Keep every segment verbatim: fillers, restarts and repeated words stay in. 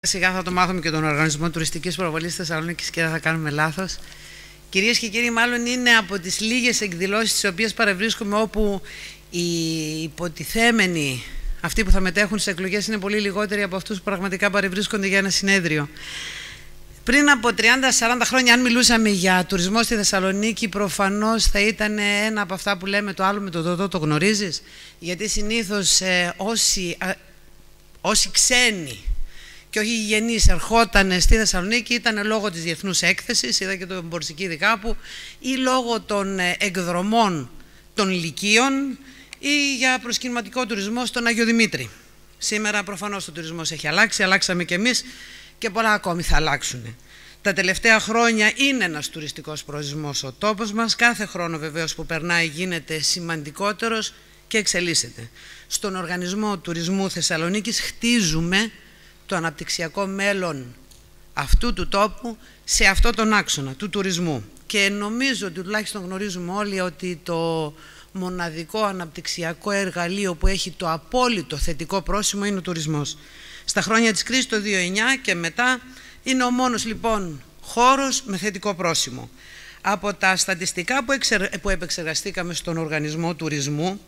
Σιγά θα το μάθουμε και τον Οργανισμό Τουριστικής Προβολής Θεσσαλονίκης και δεν θα κάνουμε λάθος. Κυρίες και κύριοι, μάλλον είναι από τις λίγες εκδηλώσεις τις οποίες παρευρίσκουμε όπου οι υποτιθέμενοι, αυτοί που θα μετέχουν στις εκλογές, είναι πολύ λιγότεροι από αυτούς που πραγματικά παρευρίσκονται για ένα συνέδριο. Πριν από τριάντα σαράντα χρόνια, αν μιλούσαμε για τουρισμό στη Θεσσαλονίκη, προφανώς θα ήταν ένα από αυτά που λέμε το άλλο με το δοδό, το γνωρίζεις. Γιατί συνήθως ε, όσοι, α, όσοι ξένοι και όχι γηγενείς ερχόταν στη Θεσσαλονίκη ήταν λόγω της διεθνούς έκθεσης, είδα και το Μπορσικίδη κάπου, ή λόγω των εκδρομών των λυκείων ή για προσκυνηματικό τουρισμό στον Άγιο Δημήτρη. Σήμερα προφανώς ο τουρισμός έχει αλλάξει, αλλάξαμε κι εμείς και πολλά ακόμη θα αλλάξουν. Τα τελευταία χρόνια είναι ένας τουριστικός προορισμός ο τόπος μας, κάθε χρόνο βεβαίως που περνάει γίνεται σημαντικότερος και εξελίσσεται. Στον Οργανισμό Τουρισμού Θεσσαλονίκης χτίζουμε το αναπτυξιακό μέλλον αυτού του τόπου σε αυτό τον άξονα του τουρισμού. Και νομίζω ότι τουλάχιστον γνωρίζουμε όλοι ότι το μοναδικό αναπτυξιακό εργαλείο που έχει το απόλυτο θετικό πρόσημο είναι ο τουρισμός. Στα χρόνια της κρίσης το δύο χιλιάδες εννιά και μετά είναι ο μόνος λοιπόν χώρος με θετικό πρόσημο. Από τα στατιστικά που, εξε... που επεξεργαστήκαμε στον Οργανισμό Τουρισμού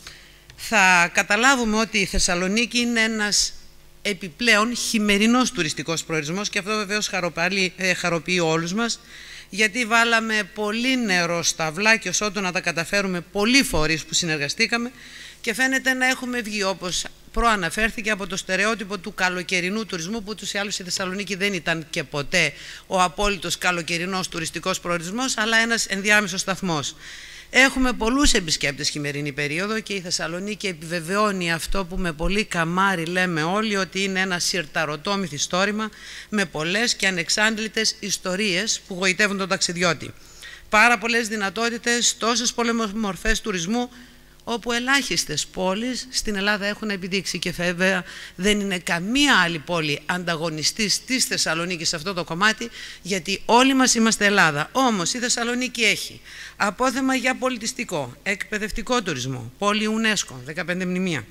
θα καταλάβουμε ότι η Θεσσαλονίκη είναι ένας επιπλέον χειμερινός τουριστικός προορισμός και αυτό βεβαίως χαροποιεί όλους μας, γιατί βάλαμε πολύ νερό στα αυλά και ως ότου να τα καταφέρουμε πολλοί φορείς που συνεργαστήκαμε και φαίνεται να έχουμε βγει, όπως προαναφέρθηκε, από το στερεότυπο του καλοκαιρινού τουρισμού, που τους ή άλλους η Θεσσαλονίκη δεν ήταν και ποτέ ο απόλυτος καλοκαιρινός τουριστικός προορισμός, αλλά ένας ενδιάμεσος σταθμός. Έχουμε πολλούς επισκέπτες χειμερινή περίοδο και η Θεσσαλονίκη επιβεβαιώνει αυτό που με πολύ καμάρι λέμε όλοι, ότι είναι ένα συρταρωτό μυθιστόρημα με πολλές και ανεξάντλητες ιστορίες που γοητεύουν τον ταξιδιώτη. Πάρα πολλές δυνατότητες, τόσες πολλές μορφές τουρισμού, όπου ελάχιστες πόλεις στην Ελλάδα έχουν επιδείξει, και βέβαια δεν είναι καμία άλλη πόλη ανταγωνιστής της Θεσσαλονίκης σε αυτό το κομμάτι, γιατί όλοι μας είμαστε Ελλάδα. Όμως η Θεσσαλονίκη έχει απόθεμα για πολιτιστικό, εκπαιδευτικό τουρισμό, πόλη UNESCO, δεκαπέντε μνημεία,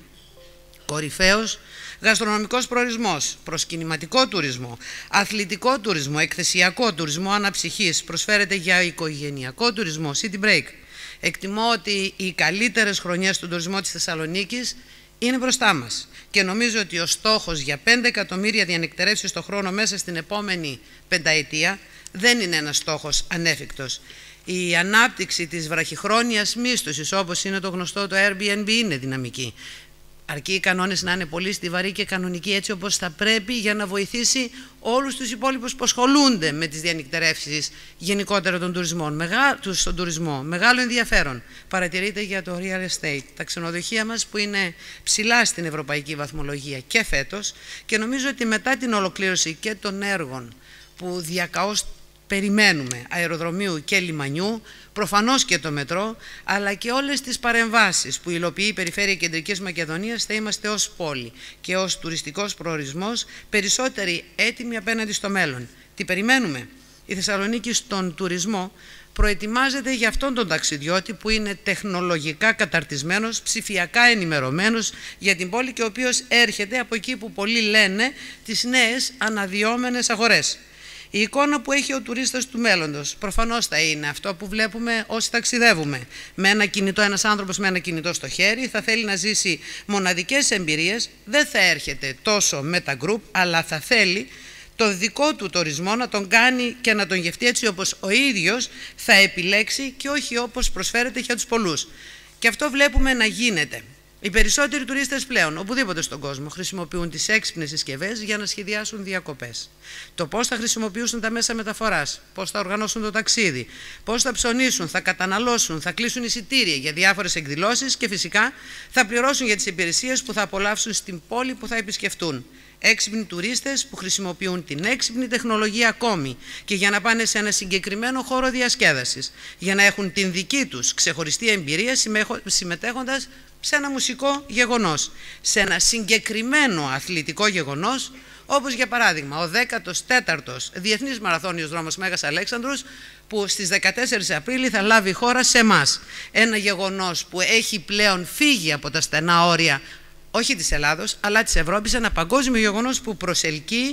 κορυφαίος γαστρονομικός προορισμός, προσκυνηματικό τουρισμό, αθλητικό τουρισμό, εκθεσιακό τουρισμό αναψυχής, προσφέρεται για οικογενειακό τουρισμό, city break. Εκτιμώ ότι οι καλύτερες χρονιές του τουρισμού της Θεσσαλονίκης είναι μπροστά μας και νομίζω ότι ο στόχος για πέντε εκατομμύρια διανυκτερεύσεις το χρόνο μέσα στην επόμενη πενταετία δεν είναι ένας στόχος ανέφικτος. Η ανάπτυξη της βραχυχρόνιας μίσθωσης, όπως είναι το γνωστό το Airbnb, είναι δυναμική. Αρκεί οι κανόνες να είναι πολύ στιβαροί και κανονικοί, έτσι όπως θα πρέπει, για να βοηθήσει όλους τους υπόλοιπους που ασχολούνται με τις διανυκτερεύσεις γενικότερα των τουρισμών. Μεγά... στον τουρισμό. Μεγάλο ενδιαφέρον παρατηρείται για το real estate. Τα ξενοδοχεία μας που είναι ψηλά στην ευρωπαϊκή βαθμολογία και φέτος, και νομίζω ότι μετά την ολοκλήρωση και των έργων που διακαώς περιμένουμε, αεροδρομίου και λιμανιού, προφανώς και το μετρό, αλλά και όλες τις παρεμβάσεις που υλοποιεί η Περιφέρεια Κεντρικής Μακεδονίας, θα είμαστε ως πόλη και ως τουριστικός προορισμός περισσότεροι έτοιμοι απέναντι στο μέλλον. Τι περιμένουμε? Η Θεσσαλονίκη στον τουρισμό προετοιμάζεται για αυτόν τον ταξιδιώτη που είναι τεχνολογικά καταρτισμένος, ψηφιακά ενημερωμένος για την πόλη και ο οποίος έρχεται από εκεί που πολλοί λένε τις νέες αναδυόμενες αγορές. Η εικόνα που έχει ο τουρίστας του μέλλοντος προφανώς θα είναι αυτό που βλέπουμε όσοι ταξιδεύουμε. Με ένα κινητό, ένας άνθρωπος με ένα κινητό στο χέρι θα θέλει να ζήσει μοναδικές εμπειρίες, δεν θα έρχεται τόσο με τα γκρουπ, αλλά θα θέλει το δικό του τουρισμό να τον κάνει και να τον γευτεί έτσι όπως ο ίδιος θα επιλέξει και όχι όπως προσφέρεται για τους πολλούς. Και αυτό βλέπουμε να γίνεται. Οι περισσότεροι τουρίστες πλέον, οπουδήποτε στον κόσμο, χρησιμοποιούν τις έξυπνες συσκευές για να σχεδιάσουν διακοπές. Το πώς θα χρησιμοποιήσουν τα μέσα μεταφοράς, πώς θα οργανώσουν το ταξίδι, πώς θα ψωνίσουν, θα καταναλώσουν, θα κλείσουν εισιτήρια για διάφορες εκδηλώσεις και φυσικά θα πληρώσουν για τις υπηρεσίες που θα απολαύσουν στην πόλη που θα επισκεφτούν. Έξυπνοι τουρίστες που χρησιμοποιούν την έξυπνη τεχνολογία ακόμη και για να πάνε σε ένα συγκεκριμένο χώρο διασκέδασης, για να έχουν την δική τους ξεχωριστή εμπειρία συμμετέχοντας σε ένα μουσικό γεγονός, σε ένα συγκεκριμένο αθλητικό γεγονός, όπως για παράδειγμα ο δέκατος τέταρτος Διεθνής Μαραθώνιος Δρόμος Μέγας Αλέξανδρος, που στις δεκατέσσερις Απρίλη θα λάβει χώρα σε εμάς. Ένα γεγονός που έχει πλέον φύγει από τα στενά όρια όχι της Ελλάδος, αλλά της Ευρώπης, ένα παγκόσμιο γεγονός που προσελκύει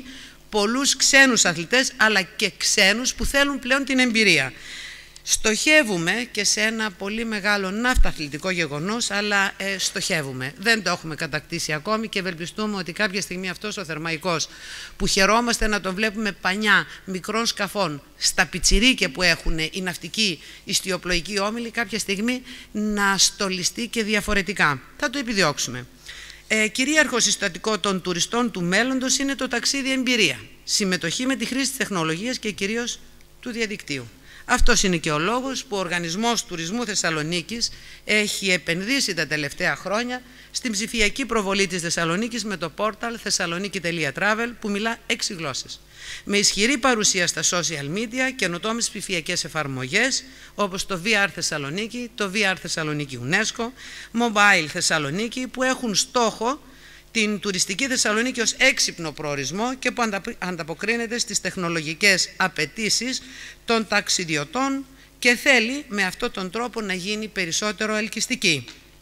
πολλούς ξένους αθλητές, αλλά και ξένους που θέλουν πλέον την εμπειρία. Στοχεύουμε και σε ένα πολύ μεγάλο ναυταθλητικό γεγονός, αλλά ε, στοχεύουμε. Δεν το έχουμε κατακτήσει ακόμη και ευελπιστούμε ότι κάποια στιγμή αυτός ο θερμαϊκός που χαιρόμαστε να τον βλέπουμε πανιά μικρών σκαφών στα πιτσιρίκια που έχουν οι ναυτικοί ιστιοπλοϊκοί όμιλοι, κάποια στιγμή να στολιστεί και διαφορετικά. Θα το επιδιώξουμε. Ε, κυρίαρχο συστατικό των τουριστών του μέλλοντος είναι το ταξίδι εμπειρία. Συμμετοχή με τη χρήση της τεχνολογίας και κυρίως του διαδικτύου. Αυτός είναι και ο λόγος που ο Οργανισμός Τουρισμού Θεσσαλονίκης έχει επενδύσει τα τελευταία χρόνια στην ψηφιακή προβολή της Θεσσαλονίκης με το πόρταλ θεσσαλονίκη τελεία travel που μιλά έξι γλώσσες. Με ισχυρή παρουσία στα social media, καινοτόμες ψηφιακές εφαρμογές όπως το βι αρ Θεσσαλονίκη, το βι αρ Θεσσαλονίκη UNESCO, Mobile Θεσσαλονίκη που έχουν στόχο την τουριστική Θεσσαλονίκη ως έξυπνο προορισμό και που ανταποκρίνεται στις τεχνολογικές απαιτήσεις των ταξιδιωτών και θέλει με αυτόν τον τρόπο να γίνει περισσότερο ελκυστική.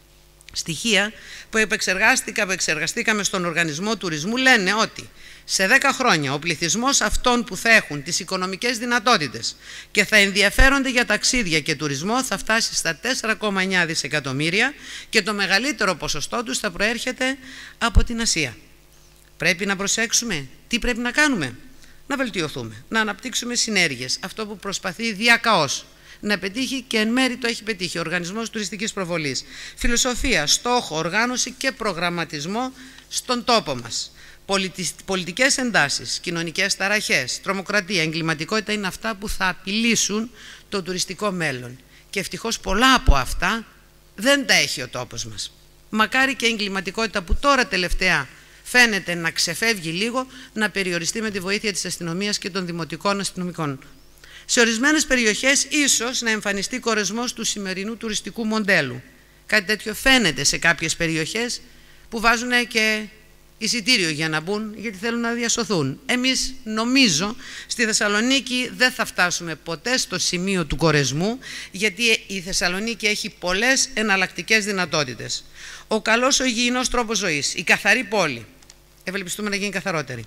Στοιχεία που επεξεργάστηκα, που εξεργαστήκαμε στον Οργανισμό Τουρισμού λένε ότι σε δέκα χρόνια ο πληθυσμός αυτών που θα έχουν τις οικονομικές δυνατότητες και θα ενδιαφέρονται για ταξίδια και τουρισμό θα φτάσει στα τέσσερα κόμμα εννέα δισεκατομμύρια και το μεγαλύτερο ποσοστό τους θα προέρχεται από την Ασία. Πρέπει να προσέξουμε τι πρέπει να κάνουμε. Να βελτιωθούμε, να αναπτύξουμε συνέργειες. Αυτό που προσπαθεί διακαώς να πετύχει και εν μέρει το έχει πετύχει ο Οργανισμός Τουριστικής Προβολής. Φιλοσοφία, στόχο, οργάνωση και προγραμματισμό στον τόπο μας. Πολιτικές εντάσεις, κοινωνικές ταραχές, τρομοκρατία, εγκληματικότητα είναι αυτά που θα απειλήσουν το τουριστικό μέλλον. Και ευτυχώς πολλά από αυτά δεν τα έχει ο τόπος μας. Μακάρι και η εγκληματικότητα που τώρα τελευταία φαίνεται να ξεφεύγει λίγο, να περιοριστεί με τη βοήθεια της αστυνομίας και των δημοτικών αστυνομικών. Σε ορισμένες περιοχές ίσως να εμφανιστεί κορεσμός του σημερινού τουριστικού μοντέλου. Κάτι τέτοιο φαίνεται σε κάποιες περιοχές που βάζουν και εισιτήριο για να μπουν, γιατί θέλουν να διασωθούν. Εμείς νομίζω στη Θεσσαλονίκη δεν θα φτάσουμε ποτέ στο σημείο του κορεσμού, γιατί η Θεσσαλονίκη έχει πολλές εναλλακτικές δυνατότητες. Ο καλός, ο υγιεινός τρόπος ζωής, η καθαρή πόλη, ευελπιστούμε να γίνει καθαρότερη.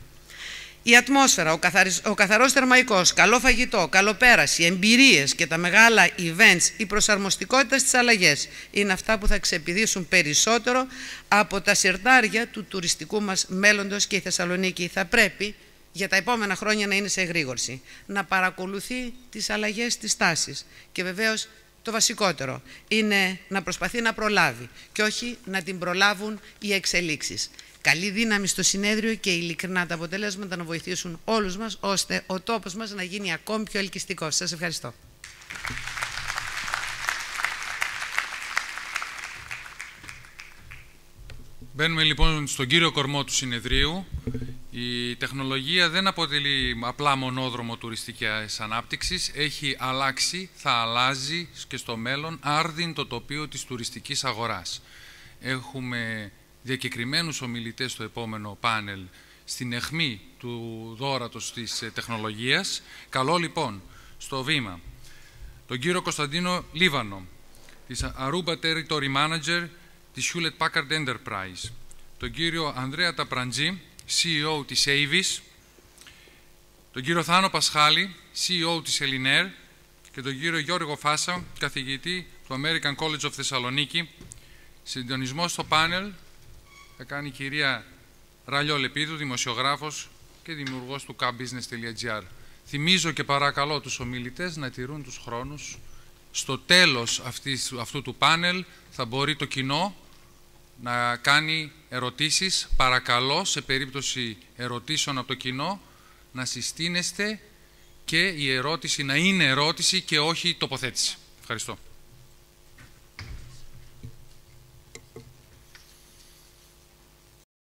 Η ατμόσφαιρα, ο, καθαρις, ο καθαρός θερμαϊκός, καλό φαγητό, καλοπέραση, εμπειρίες και τα μεγάλα events, η προσαρμοστικότητα στις αλλαγές είναι αυτά που θα ξεπηδήσουν περισσότερο από τα συρτάρια του τουριστικού μας μέλλοντος και η Θεσσαλονίκη θα πρέπει για τα επόμενα χρόνια να είναι σε εγρήγορση, να παρακολουθεί τις αλλαγές της τάσης και βεβαίως το βασικότερο είναι να προσπαθεί να προλάβει και όχι να την προλάβουν οι εξελίξεις. Καλή δύναμη στο συνέδριο και ειλικρινά τα αποτελέσματα να βοηθήσουν όλους μας, ώστε ο τόπος μας να γίνει ακόμη πιο ελκυστικός. Σας ευχαριστώ. Μπαίνουμε λοιπόν στον κύριο κορμό του συνεδρίου. Η τεχνολογία δεν αποτελεί απλά μονόδρομο τουριστικής ανάπτυξης, έχει αλλάξει, θα αλλάζει και στο μέλλον άρδιν το τοπίο της τουριστικής αγοράς. Έχουμε διακεκριμένους ομιλητές στο επόμενο πάνελ στην αιχμή του δώρατος της τεχνολογίας. Καλώ λοιπόν στο βήμα τον κύριο Κωνσταντίνο Λίβανο, της Aruba Territory Manager της Hewlett Packard Enterprise, τον κύριο Ανδρέα Ταπραντζή, σι ι ο της Avis, τον κύριο Θάνο Πασχάλη, σι ι ο της Ελινέρ και τον κύριο Γιώργο Φάσα, καθηγητή του American College of Θεσσαλονίκη. Συντονισμό στο πάνελ θα κάνει η κυρία Ραλιό Λεπίδου, δημοσιογράφος και δημιουργός του καμπιζνες τελεία τζι άρ. Θυμίζω και παρακαλώ τους ομιλητές να τηρούν τους χρόνους. Στο τέλος αυτής, αυτού του πάνελ θα μπορεί το κοινό να κάνει ερωτήσεις. Παρακαλώ, σε περίπτωση ερωτήσεων από το κοινό, να συστήνεστε και η ερώτηση να είναι ερώτηση και όχι τοποθέτηση. Ευχαριστώ.